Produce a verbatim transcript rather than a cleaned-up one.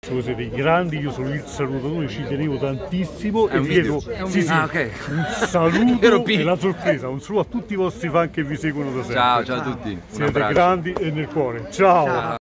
Voi siete grandi, io sono il salutatore, ci tenevo tantissimo e vi chiedo sì, sì, ah, okay. un saluto e la sorpresa, un saluto a tutti i vostri fan che vi seguono da sempre. Ciao, ciao a tutti. Siete grandi e nel cuore. Ciao. Ciao.